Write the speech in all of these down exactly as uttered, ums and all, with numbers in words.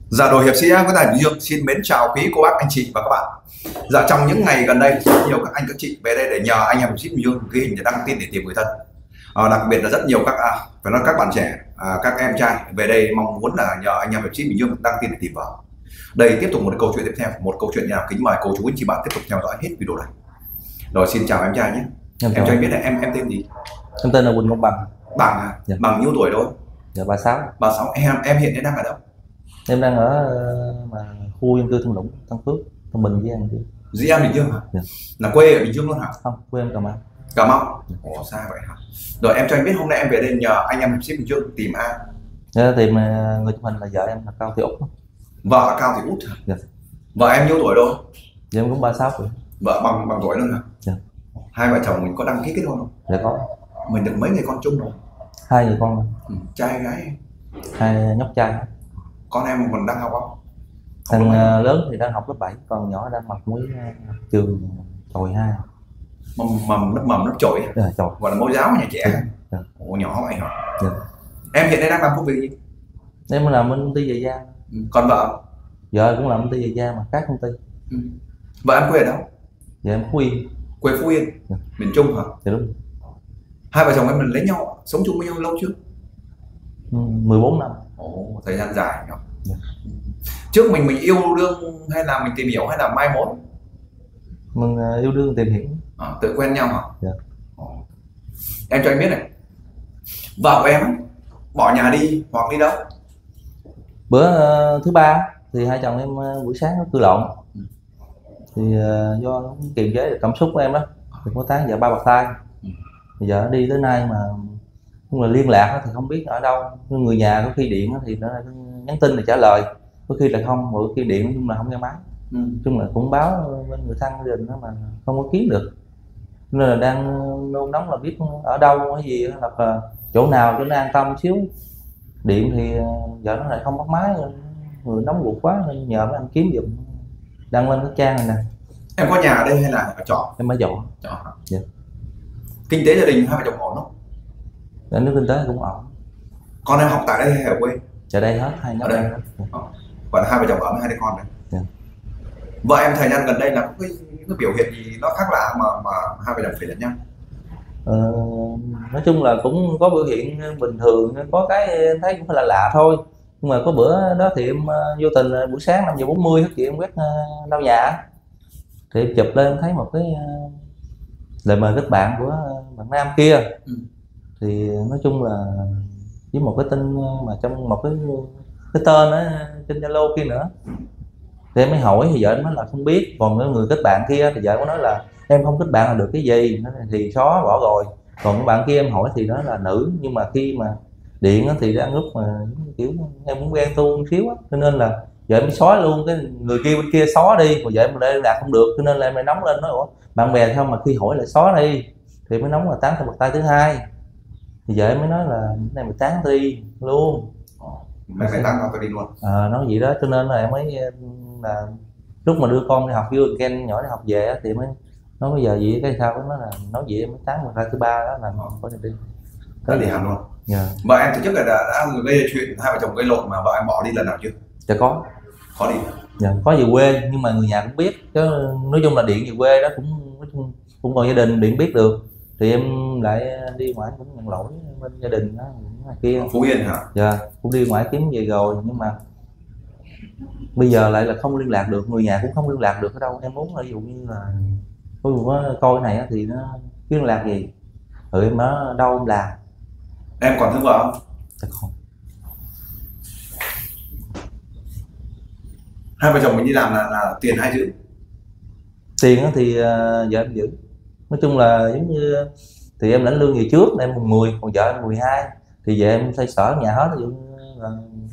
Dạ, đội hiệp sĩ có tài Bình Dương xin mến chào quý cô bác anh chị và các bạn. Dạ, trong những ngày gần đây rất nhiều các anh các chị về đây để nhờ anh em hiệp sĩ Bình Dương ghi hình để đăng tin để tìm người thân. À, đặc biệt là rất nhiều các à, phải nói các bạn trẻ, à, các em trai về đây mong muốn là nhờ anh em hiệp sĩ Bình Dương đăng tin để tìm vợ. Đây tiếp tục một câu chuyện tiếp theo, một câu chuyện nhà kính mời cô chú anh chị bạn tiếp tục theo dõi hết video này. Rồi xin chào em trai nhé. Em, em cho anh biết là em em tên gì? Em tên là Quỳnh Công Bằng. Bằng à? Dạ. Bằng nhiêu tuổi rồi? Dạ ba mươi sáu. ba mươi sáu. Em em hiện đang ở đâu? Em đang ở mà khu dân cư Thung Lũng, Tân Phước, Tân Bình với em. Dĩ An Bình Dương hả? Dạ. Là quê ở Bình Dương luôn hả? Không, quê em Cà Mau. Cà Mau. Ồ, xa vậy hả? Rồi em cho anh biết hôm nay em về đây nhờ anh em hiệp sĩ Bình Dương tìm ai? Dạ, tìm người chụp hình là vợ em là Cao Thị Út. Vợ Cao Thị Út hả? Dạ. Vợ em nhiêu tuổi rồi? Dạ em cũng ba mươi sáu tuổi. Vợ bằng bằng tuổi luôn hả? Dạ. Hai vợ chồng mình có đăng ký kết hôn không? Dạ có. Mình được mấy người con chung rồi? Hai người con. Ừ, trai gái? Hai nhóc trai. Con em còn đang học không? Thằng lớn thì đang học lớp bảy, còn nhỏ đang học mới trường chồi hai. Mầm mầm lớp mầm lớp chổi. Dạ, chồi. Gọi là mẫu giáo nhà trẻ. Dạ. Ồ, nhỏ vậy hả? Dạ. Em hiện nay đang làm công việc gì? Em làm bên công ty giày da. Ừ. Còn vợ? Vợ cũng làm công ty giày da mà khác công ty. Ừ. Vợ em quê ở đâu? Dạ em Phú Yên. Quê Phú Yên. Dạ. Miền Trung hả? Dạ đúng. Hai vợ chồng em mình lấy nhau sống chung với nhau lâu chưa? Ừ, mười bốn năm. Ồ, thời gian dài nhỉ. Dạ. Trước mình mình yêu đương hay là mình tìm hiểu hay là mai mối? Mình yêu đương tìm hiểu. À, tự quen nhau hả? Dạ. Ồ. Em cho anh biết này, vợ của em bỏ nhà đi hoặc đi đâu? Bữa uh, thứ ba thì hai chồng em uh, buổi sáng nó cưa lộn. Ừ. Thì uh, do kiềm chế được cảm xúc của em đó thì có tháng vợ ba bạc tay. Ừ. Giờ đi tới nay mà nhưng mà liên lạc thì không biết ở đâu, người nhà có khi điện thì nó nhắn tin là trả lời, có khi là không, mỗi khi điện chung là không nghe máy. Ừ. Chung là cũng báo bên người thân gia đình đó mà không có kiếm được, nên là đang nôn nóng là biết ở đâu cái gì hoặc là chỗ nào cho nó an tâm xíu. Điện thì vợ nó lại không bắt máy, người nóng ruột quá nên nhờ mấy anh kiếm giùm, đăng lên cái trang này nè. Em có nhà ở đây hay là ở trọ? Em ở trọ. Trọ hả? Dạ. Kinh tế gia đình hai vợ chồng ổn không? Dạ, nước kinh tế cũng ổn. Con em học tại đây hay ở quê? Ở đây hết, hai ở đây. Dạ. Và hai vợ chồng ở với hai đứa con này. Dạ. Vợ em thời gian gần đây là có cái, cái biểu hiện gì nó khác lạ mà mà hai vợ chồng phải lẫn nhau? Ờ, nói chung là cũng có biểu hiện bình thường, có cái em thấy cũng phải là lạ thôi. Nhưng mà có bữa đó thì em vô tình buổi sáng năm giờ bốn mươi thức chị em quét lau nhà thì em chụp lên thấy một cái lời mời kết bạn của bạn nam kia. Ừ. Thì nói chung là với một cái tin mà trong một cái cái tên đó trên Zalo kia nữa thì em mới hỏi thì vợ em nói là không biết, còn cái người kết bạn kia thì vợ có nói là em không kết bạn là được cái gì thì xóa bỏ rồi, còn cái bạn kia em hỏi thì đó là nữ, nhưng mà khi mà điện thì đang lúc mà kiểu em cũng ghen tuông xíu á, cho nên là vợ em mới xóa luôn cái người kia bên kia xóa đi, mà vợ em đây đạt không được cho nên là em lại nóng lên nói ủa bạn bè sao mà khi hỏi lại xóa đi, thì mới nóng là tán theo bậc tay thứ hai, thì vợ em mới nói là cái này mày tán đi luôn. Mày phải tán tao đi luôn. À, nói vậy đó cho nên là em mới là lúc mà đưa con đi học với Ken nhỏ đi học về thì mới nói bây giờ gì cái sao nó là nói vậy em mới tán một hai thứ ba đó là có đi có đi hẳn luôn. Yeah. Vợ em thì trước là đã, đã gây chuyện hai vợ chồng gây lộn mà vợ em bỏ đi lần nào chưa? Dạ có. Có đi. Dạ, có về quê nhưng mà người nhà cũng biết chứ, nói chung là điện về quê đó cũng nói chung, cũng còn gia đình điện biết được thì em lại đi ngoài cũng nhận lỗi bên gia đình đó kia. Phú Yên hả? Dạ, cũng đi ngoài kiếm về rồi nhưng mà bây giờ lại là không liên lạc được, người nhà cũng không liên lạc được ở đâu. Em muốn là ví dụ như là ví dụ có coi này thì nó liên lạc gì rồi em nói đâu em làm. Em còn thương vợ không? Chắc không. Hai vợ chồng mình đi làm là, là tiền ai giữ? Tiền thì uh, vợ em giữ. Nói chung là giống như thì em lãnh lương về trước em mùng mười, còn vợ em mười hai thì vợ em xây sở nhà hết, ví dụ như là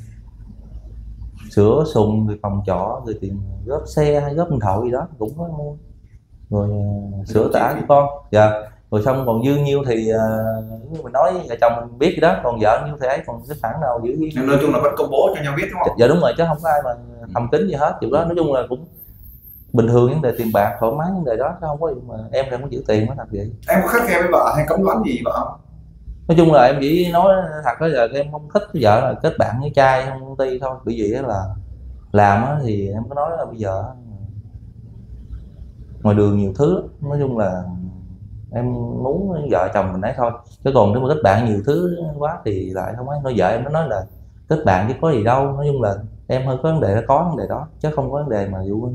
sửa sùng rồi phòng trọ rồi tiền góp xe hay góp điện thoại gì đó cũng có mua rồi uh, sửa tả cho con. Dạ. Rồi xong còn dư nhiêu thì uh, mình nói vợ chồng mình biết gì đó, còn vợ nhiêu thì ấy, còn cái khoản nào giữ gì. Nói chung là vẫn công bố cho nhau biết đúng không? Dạ đúng rồi, chứ không có ai mà thầm kín gì hết chuyện đó. Nói chung là cũng bình thường vấn đề tiền bạc thoải mái vấn đề đó, chứ không có mà em không có giữ tiền mới thật vậy. Em có khắt khe với vợ hay cấm đoán gì vợ không? Nói chung là em chỉ nói thật đó, giờ em không thích vợ là kết bạn với trai trong công ty thôi, bởi vì là làm á, thì em có nói là bây giờ ngoài đường nhiều thứ lắm. Nói chung là em muốn vợ chồng mình ấy thôi, chứ còn nếu mà kết bạn nhiều thứ quá thì lại không ấy. Nói vợ em nó nói là kết bạn chứ có gì đâu, nói chung là em hơi có vấn đề, đó có vấn đề đó chứ không có vấn đề mà dụ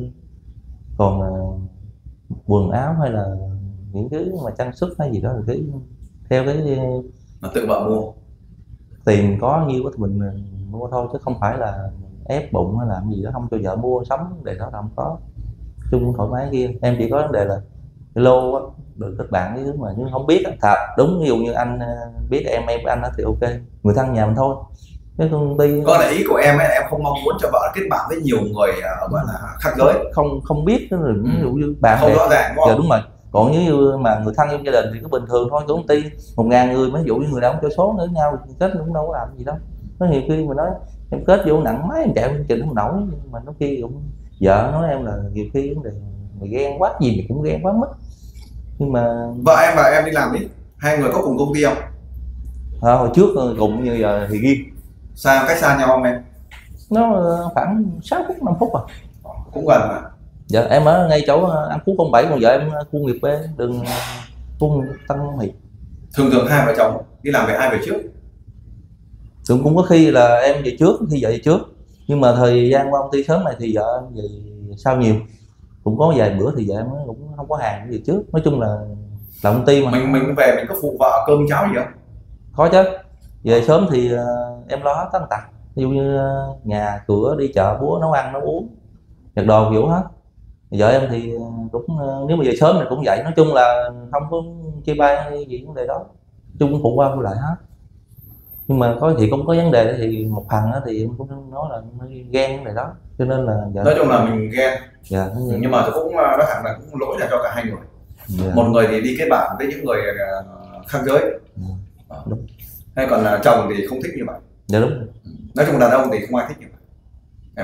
còn uh, quần áo hay là những thứ mà trang sức hay gì đó thì cái theo cái mà tự vợ mua, tiền có nhiêu thì mình mua thôi, chứ không phải là ép bụng hay làm gì đó không cho vợ mua sắm để đó không có, chung thoải mái kia. Em chỉ có vấn đề là cái lô á, được kết bạn cái thứ mà nhưng không biết thật đúng, ví dụ như anh biết em em anh thì ok, người thân nhà mình thôi. Cái công ty có là ý của em ấy, em không mong muốn cho vợ kết bạn với nhiều người uh, gọi là khác giới, không không biết nữa, rồi ví ừ. dụ như bạn không rõ ràng đúng không? Dạ, đúng rồi. Còn nếu như mà người thân trong gia đình thì cứ bình thường thôi, công ty một ngàn người mấy, ví dụ như người nào cũng cho số nữa nhau kết cũng đâu có làm gì đâu. Nó nhiều khi mà nói em kết vô nặng máy em chạy em chịu không nổi, nhưng mà nó khi cũng vợ nói em là nhiều khi vấn đề mày ghen quá, gì mày cũng ghen quá mức. Nhưng mà vợ em và em đi làm đi, hai người có cùng công ty không? À, hồi trước cùng như giờ thì riêng. Xa, cách xa nhau không em? Nó khoảng sáu phút năm phút à. Cũng gần mà. Dạ em ở ngay chỗ An Phú không bảy, còn vợ em khu nghiệp B đường khu Tân Hiệp. Thường thường hai vợ chồng đi làm về ai về trước? Thường cũng có khi là em về trước, khi vợ về trước, nhưng mà thời gian qua công ty sớm này thì vợ em về sau nhiều. Cũng có vài bữa thì vợ em cũng không có hàng gì trước. Nói chung là là công ty mà mình mình về mình có phụ vợ cơm cháo gì không? Có chứ, về sớm thì uh, em lo hết tất tật, ví dụ như uh, nhà cửa đi chợ búa nấu ăn nấu uống giặt đồ kiểu hết. Vợ em thì cũng uh, nếu mà về sớm thì cũng vậy. Nói chung là không có chia bay gì vấn đề đó, chung cũng phụ qua phụ lại hết. Nhưng mà có thì cũng có vấn đề thì một phần thì em cũng nói là ghen vấn đề đó, cho nên là vợ nói chung là mình ghen. Dạ, nhưng mà tôi cũng nói thẳng là cũng lỗi là cho cả hai người. Dạ. Một người thì đi kết bạn với những người khác giới. Dạ. Đúng. Hay còn là chồng thì không thích như vậy. Dạ đúng. Nói chung đàn ông thì không ai thích như vậy.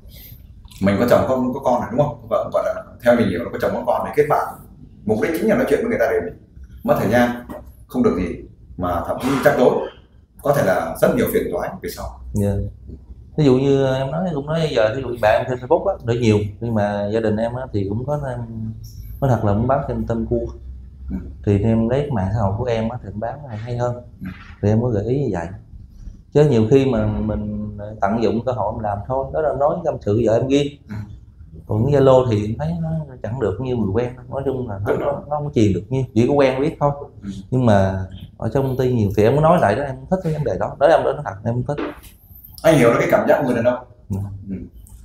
Mình có chồng không có con này đúng không? Vợ gọi là theo mình hiểu là có chồng có con để kết bạn, mục đích chính là nói chuyện với người ta để mình mất thời gian, không được gì mà thậm chí chắc tối, có thể là rất nhiều phiền toái về sau. Yeah. Ví dụ như em nói cũng nói giờ ví dụ bạn em trên Facebook á đỡ nhiều, nhưng mà gia đình em á thì cũng có em nói thật là muốn bán trên tên cua. Ừ. Thì em lấy mạng xã hội của em á thì em bán này hay hơn. Ừ. Thì em có gợi ý như vậy, chứ nhiều khi mà mình tận dụng cơ hội em làm thôi, đó là nói tâm sự vợ em ghi. Ừ. Còn cái Zalo thì em thấy nó chẳng được như người quen, nói chung là nó, nó, nó không truyền được như chỉ có quen biết thôi. Ừ. Nhưng mà ở trong công ty nhiều thì em có nói lại đó, em thích cái vấn đề đó, đó em nói thật em thích. Anh hiểu được cái cảm giác của người đàn ông. Ừ. Ừ.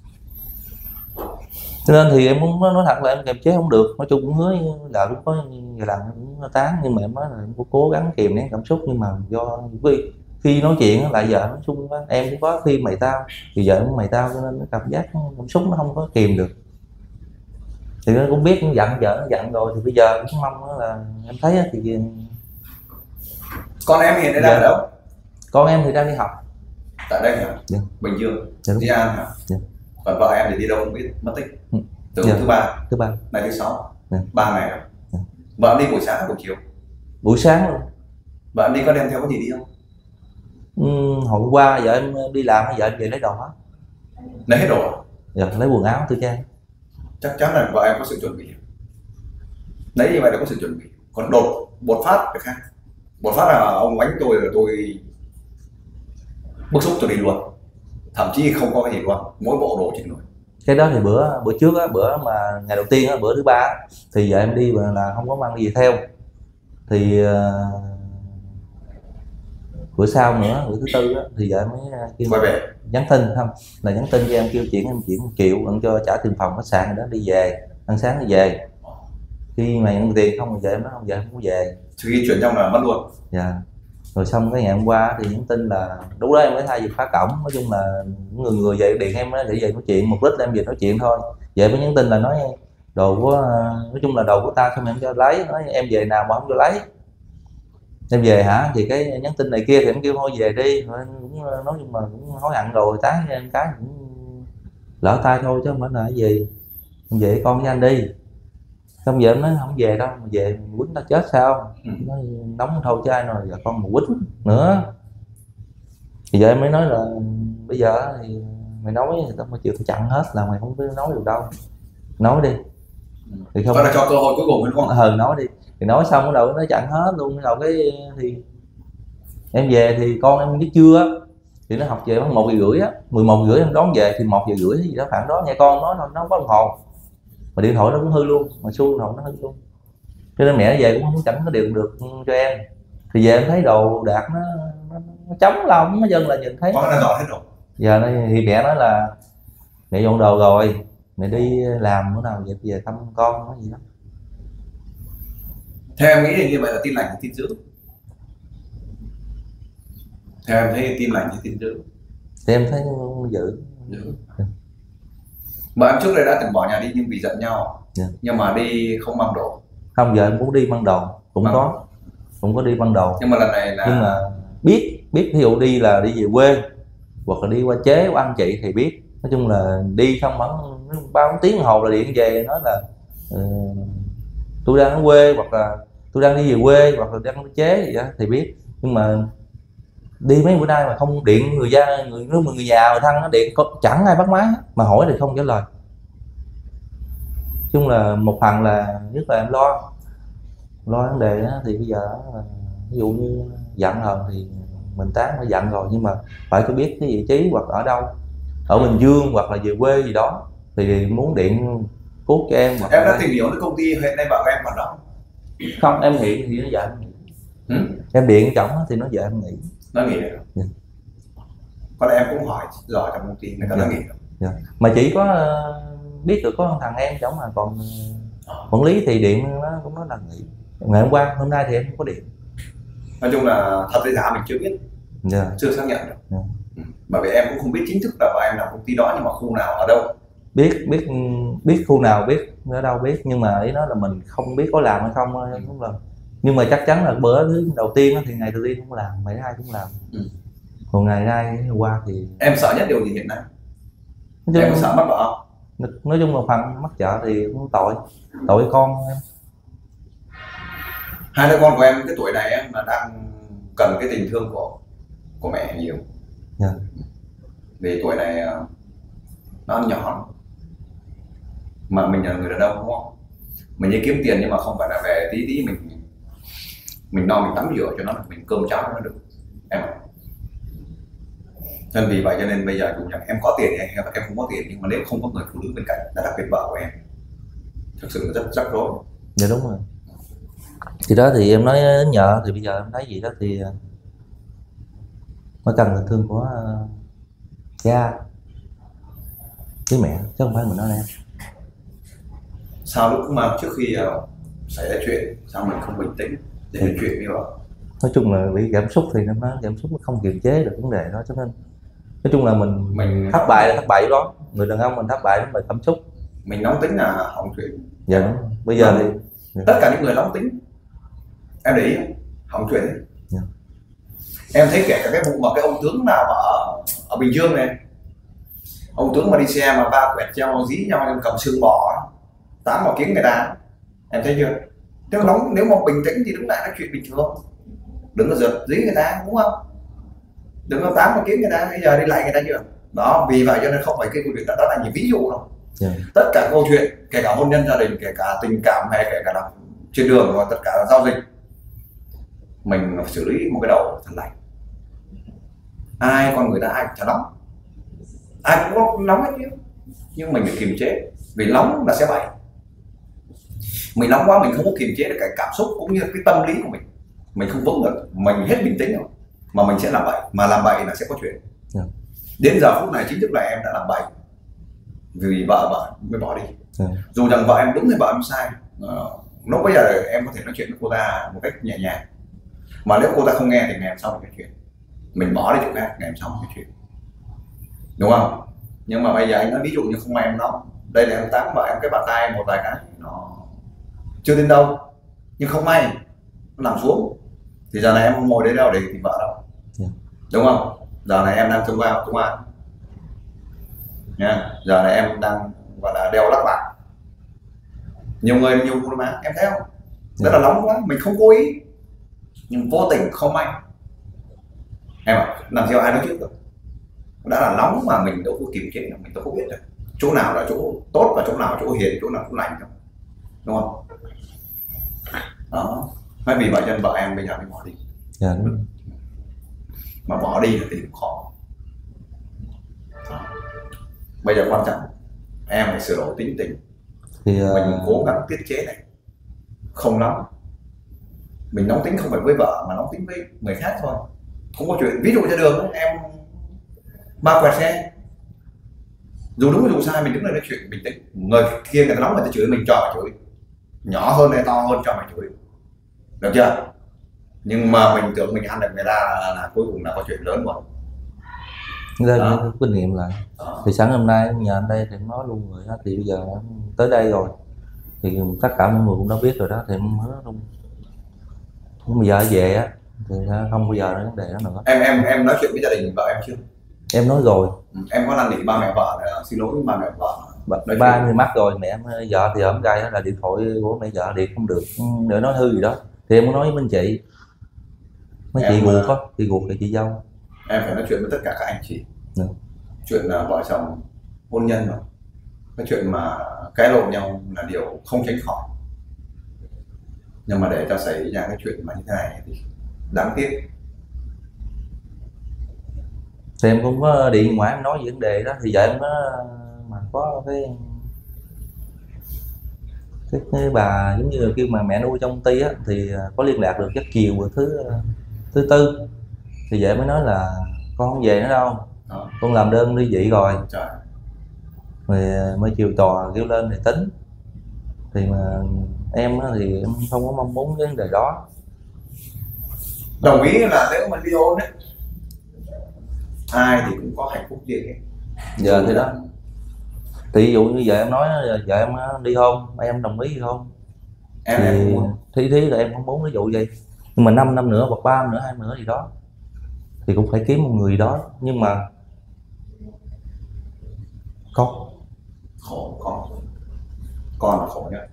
Cho nên thì em muốn nói thật là em kiềm chế không được, nói chung cũng hứa là cũng có vài lần cũng tán, nhưng mà em nói là em cũng cố gắng kìm nén cảm xúc, nhưng mà do vì khi nói chuyện lại vợ nói chung em cũng có khi mày tao thì vợ cũng mày tao, cho nên cái cảm giác cảm xúc nó không có kìm được. Thì nó cũng biết giận vợ nó giận rồi, thì bây giờ cũng mong là em thấy thì con em hiện đang ở đâu? Con em thì đang đi học tại đây hả? Dạ. Bình Dương, dạ, Di An hả? Dạ. Còn vợ em thì đi đâu không biết, mất tích từ dạ. thứ ba thứ ba này thứ sáu, dạ. ba ngày rồi. Dạ. Vợ em đi buổi sáng hay buổi chiều? Buổi sáng luôn. Vợ em đi có đem theo cái gì đi không? Ừ, hôm qua vợ em đi làm, vợ em về lấy đồ hết. Lấy hết đồ? Dạ, lấy quần áo tư trang. Chắc chắn là vợ em có sự chuẩn bị. Đấy, như vậy là có sự chuẩn bị. Còn đột bột phát cái khác. Bột phát là ông đánh tôi là tôi bức xúc tôi đi luôn, thậm chí không có cái gì luôn, mỗi bộ đồ trên người. Cái đó thì bữa bữa trước á, bữa mà ngày đầu tiên á, bữa thứ ba thì vợ em đi là không có mang gì theo, thì uh, bữa sau nữa, bữa thứ tư á, thì vợ em mới kêu quay về nhắn tin không là nhắn tin cho em kêu chuyển em chuyển một triệu ăn cho trả tiền phòng khách sạn đó, đi về ăn sáng đi về. Khi mà nhận tiền không thì vợ em nói không, vợ em không có về, khi chuyển trong là mất luôn. Dạ. Rồi xong cái ngày hôm qua thì nhắn tin là đúng đó em mới thay việc phá cổng, nói chung là người người về điện em để về nói chuyện, mục đích là em về nói chuyện thôi. Vậy mới nhắn tin là nói đồ của, nói chung là đồ của ta xong em cho lấy, nói em về nào mà không cho lấy, em về hả? Thì cái nhắn tin này kia thì em kêu thôi về đi, rồi em cũng nói nhưng mà cũng hối hận rồi, tán em cái cũng lỡ tay thôi chứ không phải là cái gì, em về con với anh đi. Xong giờ em nói không về đâu, mà về quýnh ta chết sao? Ừ. Nói nóng thôi chứ ai rồi giờ con mà quýnh nữa. Thì giờ em mới nói là bây giờ thì mày nói thì tao mới chịu tao chặn hết, là mày không biết nói được đâu, nói đi thì không, là cho cơ hội cuối cùng đúng không? Ừ, nói đi thì nói xong bắt đầu nó chặn hết luôn. Bắt đầu cái thì em về thì con em biết chưa, thì nó học về khoảng một giờ rưỡi á, mười một rưỡi em đón về thì một giờ rưỡi gì đó khoảng đó, nghe con nói nó không có đồng hồ, mà điện thoại nó cũng hư luôn, mà xu điện thoại nó hư luôn, cho nên mẹ về cũng chẳng có điện được cho em. Thì về em thấy đồ đạc nó, nó, nó trống lông, nó dân là nhìn thấy con nó dọn hết rồi. Giờ nó, thì mẹ nói là mẹ dọn đồ rồi, mẹ đi làm bữa nào về về thăm con, nói gì đó. Theo em nghĩ thì như vậy là tin lành hay tin dữ? Theo em thấy tin lành hay tin dữ? Thì em thấy dữ. Dữ. Mà em trước đây đã từng bỏ nhà đi nhưng vì giận nhau. Yeah. Nhưng mà đi không mang đồ. Không, giờ em cũng đi mang đồ, cũng mang có cũng có đi mang đồ. Nhưng mà lần này là nhưng mà biết biết ví dụ đi là đi về quê hoặc là đi qua chế của anh chị thì biết. Nói chung là đi không khoảng ba bốn tiếng đồng hồ là điện về nói là uh, tôi đang ở quê, hoặc là tôi đang đi về quê, hoặc là đang đi chế gì đó thì biết. Nhưng mà đi mấy bữa nay mà không điện người gia người người, người nhà người thân nó điện chẳng ai bắt máy, mà hỏi thì không trả lời. Nói chung là một phần là nhất là em lo lo vấn đề đó, thì bây giờ ví dụ như giận hờn thì mình tán phải giận rồi, nhưng mà phải cho biết cái vị trí hoặc ở đâu, ở Bình Dương hoặc là về quê gì đó thì muốn điện cốt cho em. Em đã đấy. Tìm hiểu cái công ty hiện nay bảo em còn đó không? Em hiện thì nó giờ em nghỉ. Ừ? Em điện chồng thì nó giờ em nghỉ. Nó nghỉ rồi. Yeah. Có lẽ em cũng hỏi rồi trong công ty người ta yeah. Nó nghỉ rồi. Yeah. Mà chỉ có uh, biết được có thằng em chồng, mà còn uh, quản lý thì điện nó cũng nói là nghỉ. Ngày hôm qua, hôm nay thì em không có điện. Nói chung là thật hay giả mình chưa biết. Yeah. Chưa xác nhận được. Yeah. Ừ. Bởi vì em cũng không biết chính thức là em làm công ty đó, nhưng mà khu nào ở đâu biết biết biết khu nào biết ở đâu biết, nhưng mà ý nói là mình không biết có làm hay không cũng là. Nhưng mà chắc chắn là bữa thứ đầu tiên thì ngày đầu tiên cũng làm, ngày thứ hai cũng làm. Ừ. Còn ngày nay qua thì em sợ nhất điều gì hiện nay? Chung, em có sợ mất vợ không? Nói chung là phần mất vợ thì cũng tội tội con em. Hai đứa con của em cái tuổi này em là đang cần cái tình thương của của mẹ nhiều. Yeah. Vì tuổi này nó nhỏ, mà mình là người đàn ông đúng không? Mình đi kiếm tiền nhưng mà không phải là về tí tí mình mình no mình tắm rửa cho nó, mình cơm cháo cho nó được em ạ. Nên vì vậy cho nên bây giờ dù rằng em có tiền hay em không có tiền, nhưng mà nếu không có người phụ nữ bên cạnh, là đặc biệt vợ của em, thực sự là rất rắc rối. Dạ đúng rồi. Thì đó thì em nói nhờ, thì bây giờ em thấy gì đó thì mới cần tình thương của cha với mẹ, chứ không phải mình nói em. Sao lúc mà trước khi uh, xảy ra chuyện sao mình không bình tĩnh để nói chuyện như vậy? Nói chung là bị cảm xúc thì nó cảm xúc nó không kiềm chế được vấn đề đó, cho nên nói chung là mình mình thất bại là thất bại đó, người đàn ông mình thất bại mình cảm xúc, mình nóng tính là hỏng chuyện. Dạ đúng. Bây giờ thì tất cả những người nóng tính em để ý hỏng chuyện. Yeah. Em thấy kể cả cái vụ mà cái ông tướng nào mà ở, ở Bình Dương này, ông tướng mà đi xe mà ba quẹt treo dí nhau cầm xương bò tám vào kiến người ta, em thấy chưa? Nếu nóng, nếu mà bình tĩnh thì đứng lại nói chuyện bình thường, đừng có giật dí người ta, đúng không? Đừng có tám vào kiến người ta, bây giờ đi lại người ta chưa? Đó, vì vậy cho nên không phải cái câu chuyện đó, đó là những ví dụ đâu. Yeah. Tất cả câu chuyện, kể cả hôn nhân gia đình, kể cả tình cảm hay kể cả là trên đường, và tất cả là giao dịch, mình phải xử lý một cái đầu thật lành. Ai con người ta ai chả nóng, ai cũng có nóng hết chứ, nhưng mình phải kiềm chế, vì nóng là sẽ bậy. Mình nóng quá mình không có kiềm chế được cái cảm xúc cũng như cái tâm lý của mình, mình không vững được, mình hết bình tĩnh rồi mà mình sẽ làm bậy, mà làm bậy là sẽ có chuyện. Yeah. Đến giờ phút này chính thức là em đã làm bậy vì vợ vợ mới bỏ đi. Yeah. Dù rằng vợ em đúng hay vợ em sai, uh, lúc bây giờ em có thể nói chuyện với cô ta một cách nhẹ nhàng, mà nếu cô ta không nghe thì ngày hôm sau cái chuyện mình bỏ đi chỗ khác, ngày hôm sau cái chuyện, đúng không? Nhưng mà bây giờ anh nói ví dụ như không may em nóng, đây là em tán vợ em cái bàn tay một vài cái nó chưa đến đâu, nhưng không may nó nằm xuống thì giờ này em không ngồi đấy đâu để tìm vợ đâu. Yeah. Đúng không? Giờ này em đang trông vào công an nha, giờ này em đang gọi là đeo lắc bạc, nhiều người nhiều người mà em thấy không, rất là nóng quá, mình không cố ý nhưng vô tình không may em ạ, làm sao ai nói trước được, đã là nóng mà mình đâu có kiềm chế được, mình đâu có biết được chỗ nào là chỗ tốt và chỗ nào là chỗ hiền, chỗ nào chỗ lành đâu, đúng không? Đó, mới vì vậy cho nên vợ em bây giờ mới bỏ đi. Dạ. Mà bỏ đi thì cũng khó. Đó. Bây giờ quan trọng em phải sửa đổi tính tình thì uh... mình cố gắng tiết chế này, không nóng. Mình nóng tính không phải với vợ mà nóng tính với người khác thôi, không có chuyện. Ví dụ ra đường em ba quẹt xe, dù đúng dù sai mình đứng đây nói chuyện bình tĩnh, người kia người ta nóng người ta chửi mình cho mà chửi, nhỏ hơn hay to hơn cho mà chửi, được chưa? Nhưng mà mình tưởng mình ăn được người ta là, là cuối cùng là có chuyện lớn rồi. Đây là kinh nghiệm lại. Đó. Thì sáng hôm nay nhờ anh đây thì em nói luôn rồi đó, thì bây giờ tới đây rồi thì tất cả mọi người cũng đã biết rồi đó, thì em nói luôn. Bây giờ về á thì không bao giờ nói vấn đề đó nữa. Em em em nói chuyện với gia đình vợ em chưa? Em nói rồi. Ừ, em có năn nỉ ba mẹ vợ là xin lỗi với ba mẹ vợ. Ba, ba người mắc rồi, mẹ em vợ thì hôm nay là điện thoại của mẹ vợ điện không được để nói hư gì đó, thì em muốn nói với anh chị, mấy em, chị ruột á, chị ruột thì chị dâu. Em phải nói chuyện với tất cả các anh chị. Ừ. Chuyện là vợ chồng hôn nhân mà, cái chuyện mà cãi lộn nhau là điều không tránh khỏi, nhưng mà để cho xảy ra cái chuyện mà như thế này thì đáng tiếc. Thì em cũng có điện ngoài em nói về vấn đề đó, thì vợ em nó mà có cái cái, cái bà giống như là kêu mà mẹ nuôi trong công ty á, thì có liên lạc được chắc chiều bữa thứ thứ tư thì vợ mới nói là con không về nữa đâu. Đó. Con làm đơn ly dị rồi. Trời. Rồi mới chiều tòa kêu lên thì tính, thì mà em thì em không có mong muốn cái vấn đề đó. Đồng ý là nếu mà ly hôn đấy, ai thì cũng có hạnh phúc riêng ấy. Giờ thì đó, thì ví dụ như vợ em nói vợ em đi hôn, em đồng ý đi hôn, em thì em muốn. thí thí là em không muốn ví dụ vậy, nhưng mà năm năm nữa hoặc ba năm nữa hai năm nữa gì đó thì cũng phải kiếm một người đó. Nhưng mà con khổ, con con là khổ nhất.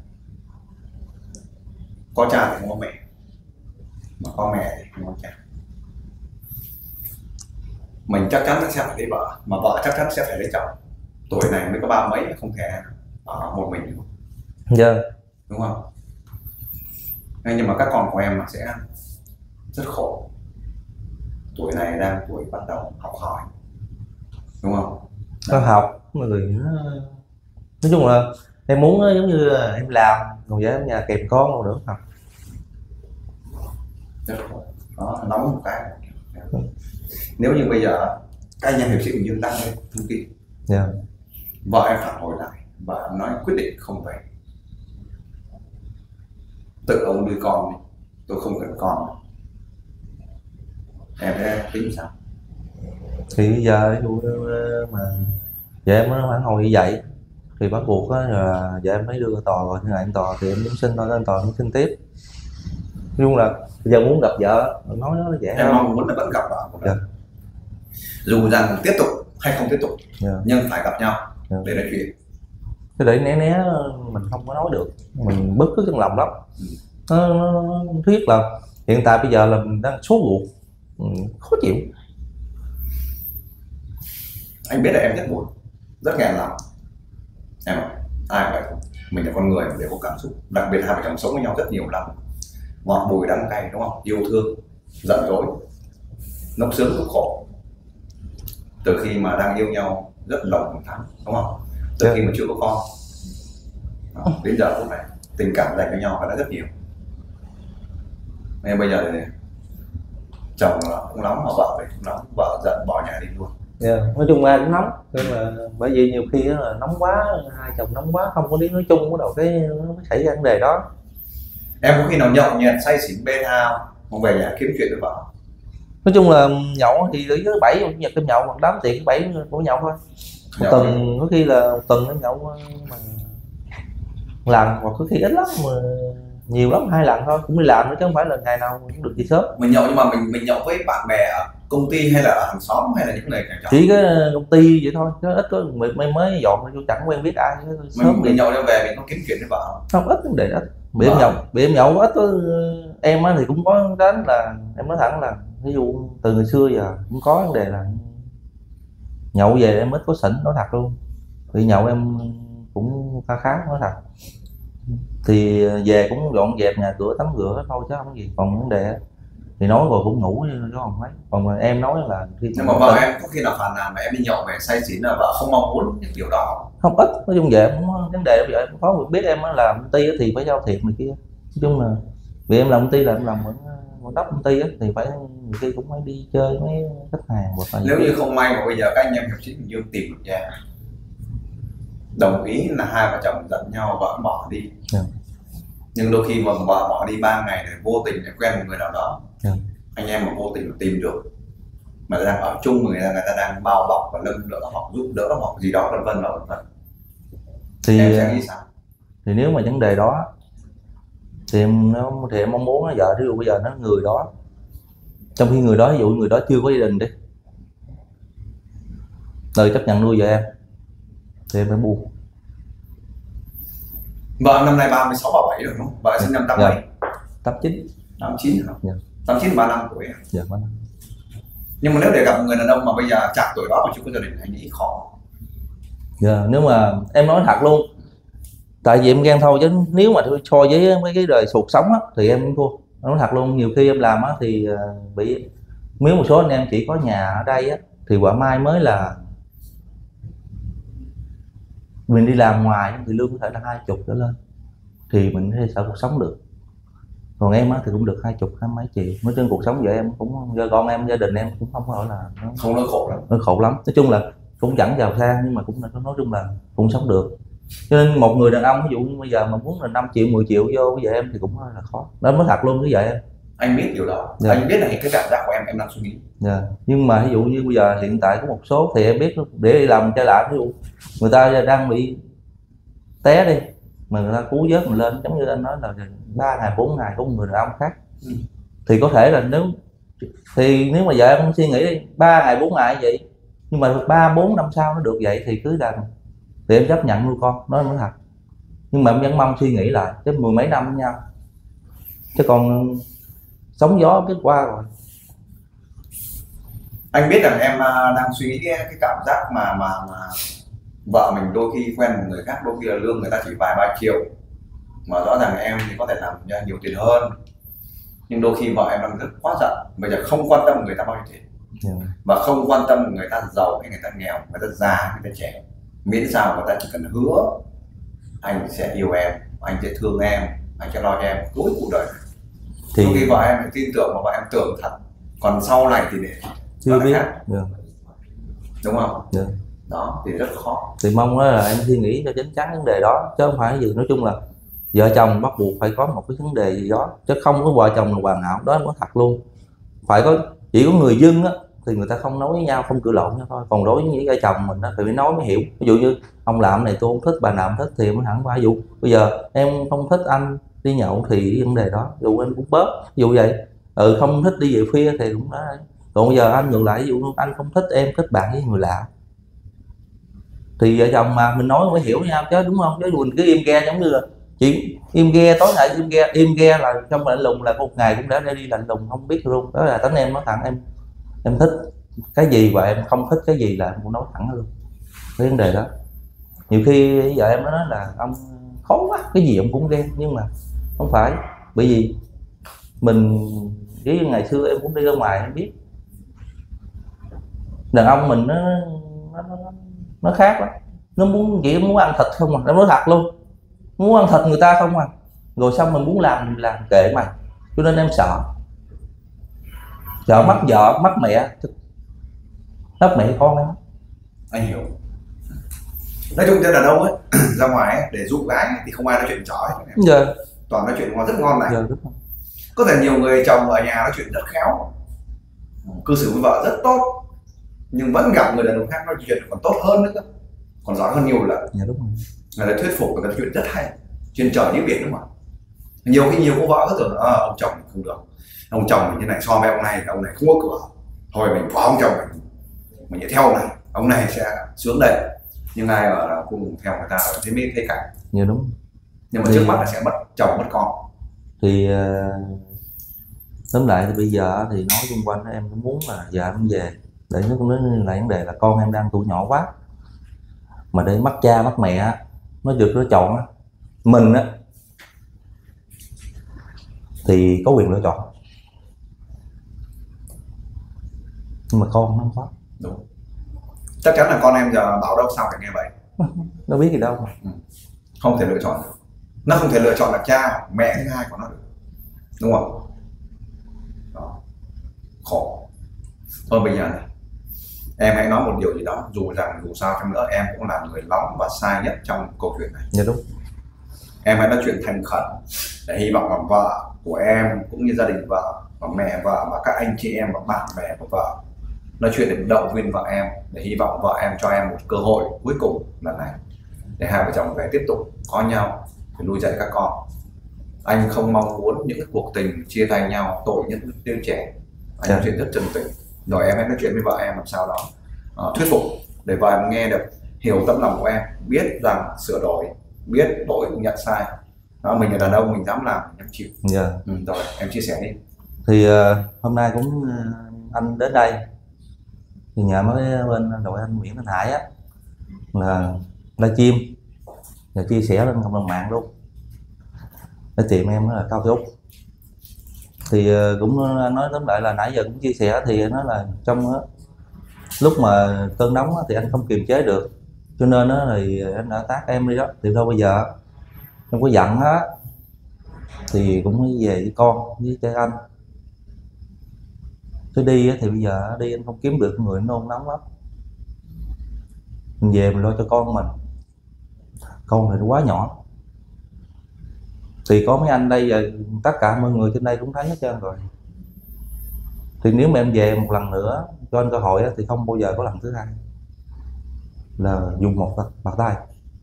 Có cha thì không có mẹ, mà có mẹ thì không có cha. Mình chắc chắn sẽ phải lấy vợ, mà vợ chắc chắn sẽ phải lấy chồng. Tuổi này mới có ba mấy, không thể ở một mình được. Dạ. Yeah. Đúng không? Nhưng mà các con của em sẽ rất khổ. Tuổi này đang tuổi bắt đầu học hỏi, đúng không? Có học mọi người nó... nói chung là em muốn giống như là em làm còn với em nhà kèm con đâu nữa học. Rất khổ. Đó, nóng một cái. Nếu như bây giờ các anh em hiệp sĩ Bình Dương đăng lên thông tin, yeah. Vợ em phản hồi lại, vợ em nói quyết định không về, tự ông nuôi con đi, tôi không cần con. Em sẽ tính sao? Thì bây giờ mà vợ em nó phản hồi như vậy thì bắt buộc á là vợ em mới đưa tòa rồi, nhưng mà anh tòa thì em muốn xin thôi, anh tòa muốn xin tiếp. Luôn là bây giờ muốn gặp vợ nói nó dễ. Em mong muốn là vẫn gặp vợ của mình, dù rằng tiếp tục hay không tiếp tục, yeah. Nhưng phải gặp nhau, yeah. Để nói chuyện. Cái để né né mình không có nói được, mình bức cứ trong lòng lắm. Ừ. Nó, nó, nó thiết là hiện tại bây giờ là mình đang số ruột, ừ, khó chịu. Anh biết là em rất buồn, rất nghẹn lòng. Em ạ, ai vậy? Mình là con người đều có cảm xúc, đặc biệt là hai vợ chồng sống với nhau rất nhiều năm, ngọt bùi đắng cay, đúng không? Yêu thương, giận dỗi, nốc sướng lúc khổ. Từ khi mà đang yêu nhau rất lòng thắm, đúng không? Từ khi mà chưa có con, đó, đến giờ phút này tình cảm dành cho nhau phải đã rất nhiều. Nên bây giờ thì chồng cũng nóng mà vợ thì cũng nóng, vợ giận bỏ nhà đi luôn. Yeah. Nói chung ai cũng nóng, nhưng mà bởi vì nhiều khi là nóng quá, hai chồng nóng quá không có tiếng nói chung, bắt đầu cái nó xảy ra vấn đề đó. Em có khi nào nhậu nhẹt say xỉn bê tha không về nhà kiếm chuyện với vợ? Nói chung là nhậu thì tới thứ bảy chủ nhật em nhậu, một đám tiền thứ bảy của nhậu thôi. Một tuần có khi là một tuần em nhậu mà lần, hoặc có khi ít lắm mà nhiều lắm hai lần thôi, cũng đi làm nữa chứ không phải là ngày nào cũng được đi sớm. Mình nhậu nhưng mà mình mình nhậu với bạn bè ở công ty hay là ở hàng xóm hay là những người nhà trọ? Chỉ cái công ty vậy thôi, chứ ít có mình mới mới dọn chứ chẳng quen biết ai. Sớm mình, mình nhậu cho về mình có kiếm chuyện với vợ không? Không, ít vấn đề đó. Bị em nhậu, bị em nhậu ít có, em á thì cũng có đến là em nói thẳng là ví dụ từ ngày xưa giờ cũng có vấn đề là Nhậu về em ít có xỉn, nói thật luôn. Thì nhậu em cũng khá khá, nói thật. Thì về cũng dọn dẹp nhà cửa, tắm rửa thôi chứ không có gì. Còn vấn đề thì nói rồi cũng ngủ chứ không mấy. Còn mà em nói là khi nhưng mà vợ em có khi nào phàn nàn mà em đi nhậu về say xỉn là vợ không mong muốn những điều đó? Không, ít. Nói chung vậy cũng vấn đề vậy. Có người biết em làm công ty thì phải giao thiệp này kia. Nói chung là vì em làm công ty là em làm vẫn vẫn đốc công ty á, thì phải nhiều khi cũng phải đi chơi mấy khách hàng. Hoặc là nếu như không may mà bây giờ các anh em hiệp sĩ Bình Dương tìm được nhà, đồng ý là hai vợ chồng giận nhau vợ bỏ đi, yeah. nhưng đôi khi mà vợ bỏ đi ba ngày này vô tình lại quen một người nào đó, yeah. anh em mà vô tình mà tìm được mà đang ở chung người ta, người ta đang bao bọc và nâng đỡ họ, giúp đỡ họ gì đó vân vân và vân vân, thì em sẽ nghĩ sao? Thì nếu mà vấn đề đó thì em nó thì em mong muốn nó vợ ví dụ bây giờ nó người đó, trong khi người đó ví dụ người đó chưa có gia đình đi, đời chấp nhận nuôi vợ em thì em phải buông. Vợ năm nay ba mươi sáu ba mươi bảy rồi đúng không? Vợ sinh năm tám mấy? Tám chín. Tám chín hả? Tám chín ba năm tuổi. Dạ, ba năm. Nhưng mà nếu để gặp người đàn ông mà bây giờ chạc tuổi đó mà chưa có gia đình anh nghĩ khó. Dạ, nếu mà em nói thật luôn, tại vì em ghen thôi, chứ nếu mà so với mấy cái đời cuộc sống á thì em cũng thua. Nói thật luôn, nhiều khi em làm á thì bị nếu một số anh em chỉ có nhà ở đây á thì quả mai mới là mình đi làm ngoài thì lương có thể là hai chục trở lên thì mình có thể sợ cuộc sống được. Còn em á thì cũng được hai chục hai mấy triệu. Nói chung cuộc sống vậy em cũng do con em, gia đình em cũng không phải là nó không nó khổ lắm, nó khổ lắm. Nói chung là cũng chẳng giàu sang nhưng mà cũng là nói chung là cũng sống được. Cho nên một người đàn ông ví dụ như bây giờ mà muốn là năm triệu mười triệu vô với vợ em thì cũng là khó. Đó mới thật luôn với vợ em. Anh biết điều đó, Yeah. anh biết là cái cảm giác của em em đang suy nghĩ. Yeah. Nhưng mà ví dụ như bây giờ hiện tại có một số thì em biết để đi làm trái lại, ví dụ người ta đang bị té đi mà người ta cứu vớt mình lên, giống như anh nói là ba ngày bốn ngày có một người đàn ông khác, ừ. thì có thể là nếu thì nếu mà vợ em suy nghĩ đi ba ngày bốn ngày vậy nhưng mà ba bốn năm sau nó được vậy thì cứ làm thì em chấp nhận nuôi con, nói mới thật. Nhưng mà em vẫn mong suy nghĩ lại cái mười mấy năm với nhau, chứ còn sóng gió cái qua rồi. Anh biết rằng em đang suy nghĩ cái, cái cảm giác mà mà mà vợ mình đôi khi quen một người khác, đôi khi là lương người ta chỉ vài ba triệu mà rõ ràng em thì có thể làm ra nhiều tiền hơn, nhưng đôi khi vợ em đang rất quá giận, bây giờ không quan tâm người ta bao nhiêu tiền, yeah. và không quan tâm người ta giàu hay người ta nghèo, người ta già người ta trẻ, miễn sao người ta chỉ cần hứa anh sẽ yêu em, anh sẽ thương em, anh sẽ lo cho em cuối cuộc đời này. Thì đôi khi vợ em phải tin tưởng mà vợ em tưởng thật, còn sau này thì để chưa biết, yeah. đúng không? Yeah. Đó thì rất khó. Thì mong là em suy nghĩ cho chính chắn vấn đề đó, chứ không phải gì. Nói chung là vợ chồng bắt buộc phải có một cái vấn đề gì đó, chứ không có vợ chồng là hoàn hảo, đó có thật luôn. Phải có, chỉ có người dưng á thì người ta không nói với nhau, không cự lộn nhau thôi. Còn đối với những vợ chồng mình đó thì phải nói mới hiểu. Ví dụ như ông làm này tôi không thích, bà nào không thích thì mới hẳn qua. Ví dụ bây giờ em không thích anh đi nhậu thì vấn đề đó, ví dụ em cũng bớt, ví dụ vậy. Ừ, không thích đi về khuya thì cũng đó. Còn bây giờ anh ngược lại, ví dụ anh không thích em kết bạn với người lạ thì vợ chồng mà mình nói mới hiểu nhau chứ, đúng không? Chứ mình cứ im ghe giống như là chị im ghe, tối ngày im ghe, im ghe là trong lạnh lùng là một ngày cũng đã đi lạnh lùng không biết luôn. Đó là tính em nói thẳng, em em thích cái gì và em không thích cái gì là em cũng nói thẳng luôn cái vấn đề đó. Nhiều khi vợ em nó nói là ông khó quá, cái gì ông cũng ghen, nhưng mà không phải, bởi vì mình với ngày xưa em cũng đi ra ngoài em biết đàn ông mình nó nó, nó, nó khác lắm. Nó muốn chỉ muốn ăn thịt không à, nó nói thật luôn, muốn ăn thịt người ta không à, rồi xong mình muốn làm mình làm kệ mày. Cho nên em sợ sợ mất vợ mất mẹ, mất mẹ con em. Anh hiểu. Nói chung cho đàn ông ấy ra ngoài ấy, để giúp gái thì không ai nói chuyện chói, dạ. toàn nói chuyện rất ngon này. Dạ, có thể nhiều người chồng ở nhà nói chuyện rất khéo, cư xử với vợ rất tốt, nhưng vẫn gặp người đàn ông khác nói chuyện còn tốt hơn nữa, còn giỏi hơn nhiều lần. Dạ, đúng rồi. Người ta thuyết phục, người ta nói chuyện rất hay, trên trời dưới biển, đúng không? Nhiều khi nhiều cô vợ cứ tưởng à, ông chồng mình không được, ông chồng mình như này so với ông này, ông này không có cửa, thôi mình bỏ ông chồng mình, mình sẽ theo ông này, ông này sẽ sướng đây. Nhưng ai mà là cùng theo người ta ở thế mới thấy cảnh. Dạ, đúng. Nhưng mà thì, trước mắt là sẽ mất chồng mất con. Thì tóm lại thì bây giờ thì nói xung quanh em cũng muốn là vợ em về để nó cũng lại vấn đề là con em đang tuổi nhỏ quá, mà để mất cha mất mẹ nó được lựa chọn mình á thì có quyền lựa chọn, nhưng mà con nó không có. Đúng, chắc chắn là con em giờ bảo đâu sao phải nghe vậy. Nó biết gì đâu mà. Ừ. Không thể lựa chọn được, nó không thể lựa chọn được cha mẹ thứ hai của nó được, đúng không? Đó. Khổ. Thôi bây giờ này, em hãy nói một điều gì đó, dù rằng dù sao chăng nữa em cũng là người nóng và sai nhất trong câu chuyện này. Dạ đúng. Em hãy nói chuyện thành khẩn để hy vọng là vợ của em cũng như gia đình vợ và mẹ vợ và các anh chị em và bạn bè của vợ nói chuyện để động viên vợ em, để hy vọng vợ em cho em một cơ hội cuối cùng lần này để hai vợ chồng về tiếp tục có nhau để nuôi dạy các con. Anh không mong muốn những cuộc tình chia tay nhau tội những đứa trẻ. Anh nói chuyện rất chân tình, rồi em hãy nói chuyện với vợ em làm sao đó uh, thuyết phục để vợ em nghe được, hiểu tấm lòng của em, biết rằng sửa đổi, biết lỗi cũng nhận sai. Đó, mình là đàn ông, mình dám làm, mình dám chịu. Dạ. Ừ, rồi em chia sẻ đi. Thì uh, hôm nay cũng uh, anh đến đây thì nhờ với bên đội anh Nguyễn Thanh Hải á là livestream và chia sẻ lên cộng đồng mạng luôn. Cái tiệm em đó là Cao Thị Úc. Thì uh, cũng nói tóm lại là nãy giờ cũng chia sẻ thì nó là trong đó, lúc mà cơn nóng thì anh không kiềm chế được, cho nên đó thì anh đã tát em đi đó. Thì thôi bây giờ em có giận á thì cũng mới về với con với cha anh. Cái đi thì bây giờ đi anh không kiếm được người nôn nóng lắm, mình về mình lo cho con mình, con thì nó quá nhỏ. Thì có mấy anh đây giờ tất cả mọi người trên đây cũng thấy hết trơn rồi. Thì nếu mà em về một lần nữa cho anh cơ hội thì không bao giờ có lần thứ hai là dùng một bàn tay.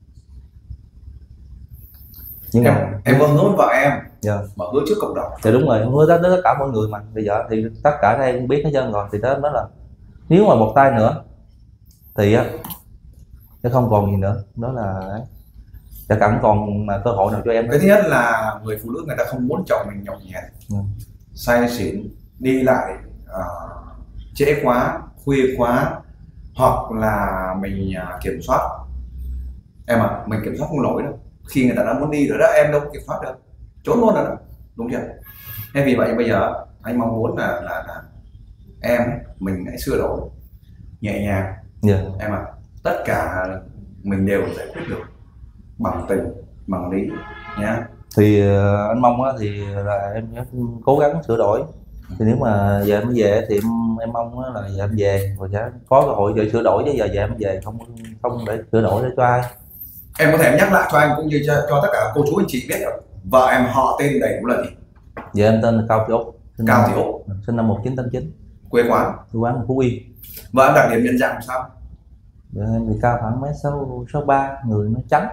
Nhưng em mà em có hứa với vợ em, dạ, mà hứa trước cộng đồng. thì đúng rồi, em hứa tới tất cả mọi người mà. Bây giờ thì tất cả đây cũng biết hết trơn rồi. Thì đó, đó là nếu mà một tay nữa thì á nó không còn gì nữa, đó là chắc chẳng còn mà cơ hội nào cho em. Cái thứ nhất là người phụ nữ người ta không muốn chồng mình nhậu nhẹt, ừ. say xỉn, đi lại uh, trễ quá, khuya quá, hoặc là mình uh, kiểm soát. Em à, mình kiểm soát không nổi đâu. Khi người ta đã muốn đi rồi đó, em đâu kiểm soát được, trốn luôn rồi đó, đúng chưa? Nên vì vậy bây giờ anh mong muốn là là, là em mình hãy sửa đổi nhẹ nhàng. Yeah. Em à, tất cả mình đều giải quyết được bằng tình, bằng lý nhá. Thì uh, anh mong á thì là em cố gắng sửa đổi. Thì nếu mà giờ em về thì em, em mong là giờ em về rồi sẽ có cơ hội để sửa đổi, chứ giờ về em về không không để sửa đổi để cho ai. Em có thể nhắc lại cho anh cũng như cho, cho tất cả cô chú anh chị biết rồi. Vợ em họ tên đầy đủ là gì? Dạ em tên là Cao Thị Úc. Cao Thị Úc. Sinh năm một nghìn chín trăm tám mươi chín. Quê quán? Quê quán Phú Yên. Vợ em đặc điểm nhận dạng làm sao? Dạ em thì cao khoảng mấy sáu sáu ba, người nó trắng.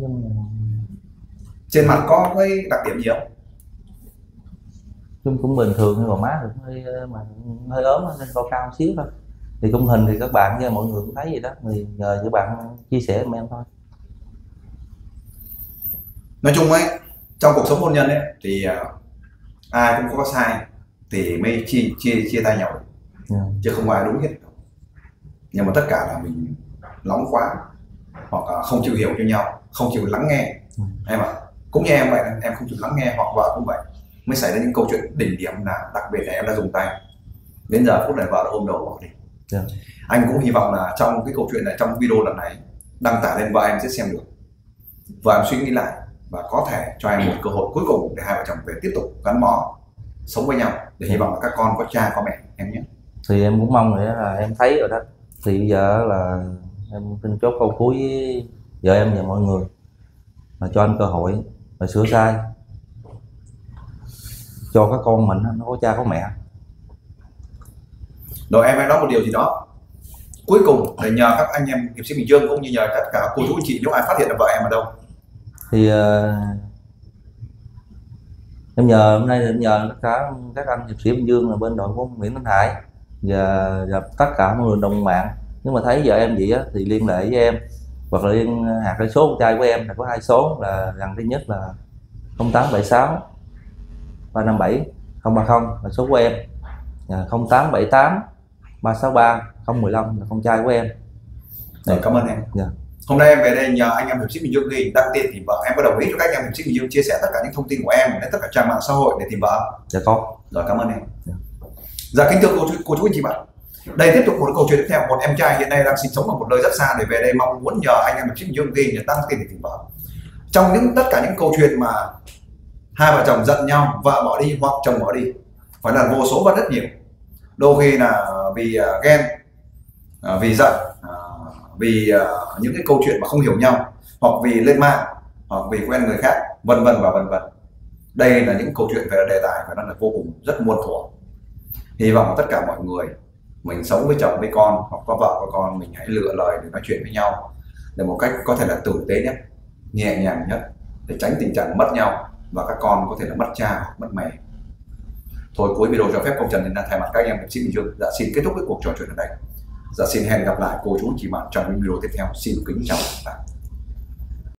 Trên mặt có cái đặc điểm gì không? Chung cũng bình thường, nhưng mà má được hơi mà hơi ốm nên cao cao xíu thôi. Thì khung hình thì các bạn với mọi người cũng thấy gì đó, thì nhờ các bạn chia sẻ với em thôi. Nói chung ấy, trong cuộc sống hôn nhân ấy thì uh, ai cũng có sai thì mới chia chia chia tay nhau, yeah. Chứ không ai đúng hết. Nhưng mà tất cả là mình nóng quá hoặc là không chịu hiểu cho nhau, không chịu lắng nghe. Yeah. Em ạ, cũng như em vậy, em không chịu lắng nghe, hoặc vợ cũng vậy, mới xảy ra những câu chuyện đỉnh điểm là đặc biệt là em đã dùng tay. Đến giờ phút này vợ đã ôm đầu bỏ đi. Yeah. Anh cũng hy vọng là trong cái câu chuyện này, trong video lần này đăng tải lên vợ em sẽ xem được, vợ em suy nghĩ lại và có thể cho em một cơ hội cuối cùng để hai vợ chồng về tiếp tục gắn bó sống với nhau, để hy vọng là các con có cha có mẹ em nhé. Thì em cũng mong là em thấy rồi đó. Thì bây giờ là em xin chốt câu cuối với vợ em và mọi người là cho anh cơ hội là sửa sai, cho các con mình nó có cha có mẹ. Rồi em hãy nói một điều gì đó cuối cùng để nhờ các anh em hiệp sĩ Bình Dương cũng như nhờ tất cả cô chú anh chị, nếu ai phát hiện được vợ em ở đâu thì uh, em nhờ hôm nay em nhờ tất cả các anh hiệp sĩ Bình Dương là bên đội của Nguyễn Thanh Hải và, và tất cả mọi người đồng mạng, nếu mà thấy vợ em vậy á thì liên hệ với em, hoặc là liên hạt cái số con trai của em là có hai số, là gần thứ nhất là không tám bảy sáu ba năm bảy không ba không là số của em, không tám bảy tám ba sáu ba không một năm là con trai của em. Rồi, cảm ơn em. Dạ. Hôm nay em về đây nhờ anh em hiệp sĩ Bình Dương ghi đăng tiền tìm vợ, em có đồng ý cho các anh em hiệp sĩ Bình Dương chia sẻ tất cả những thông tin của em đến tất cả trang mạng xã hội để tìm vợ? Dạ có. Rồi, cảm ơn em. Dạ. Dạ, kính thưa cô chú, cô chú anh chị bạn, đây tiếp tục một câu chuyện tiếp theo. Một em trai hiện nay đang sinh sống ở một nơi rất xa để về đây mong muốn nhờ anh em hiệp sĩ Bình Dương ghi để đăng tiền để tìm vợ. Trong những tất cả những câu chuyện mà hai vợ chồng giận nhau, vợ bỏ đi hoặc chồng bỏ đi, phải là vô số và rất nhiều. Đôi khi là vì uh, ghen, uh, vì giận, uh, vì uh, những cái câu chuyện mà không hiểu nhau, hoặc vì lên mạng, hoặc vì quen người khác, vân vân và vân vân. Đây là những câu chuyện về đề tài phải nói là vô cùng rất muôn thuở. Hy vọng tất cả mọi người mình sống với chồng với con hoặc có vợ có con, mình hãy lựa lời để nói chuyện với nhau để một cách có thể là tử tế nhất, nhẹ nhàng nhất, để tránh tình trạng mất nhau và các con có thể là mất cha hoặc mất mẹ. Thôi cuối video cho phép công Trần nên thay mặt các anh em hiệp sĩ Bình Dương dạ xin kết thúc cái cuộc trò chuyện ở đây. Dạ xin hẹn gặp lại cô chú chị bạn trong những video tiếp theo. Xin kính chào các bạn.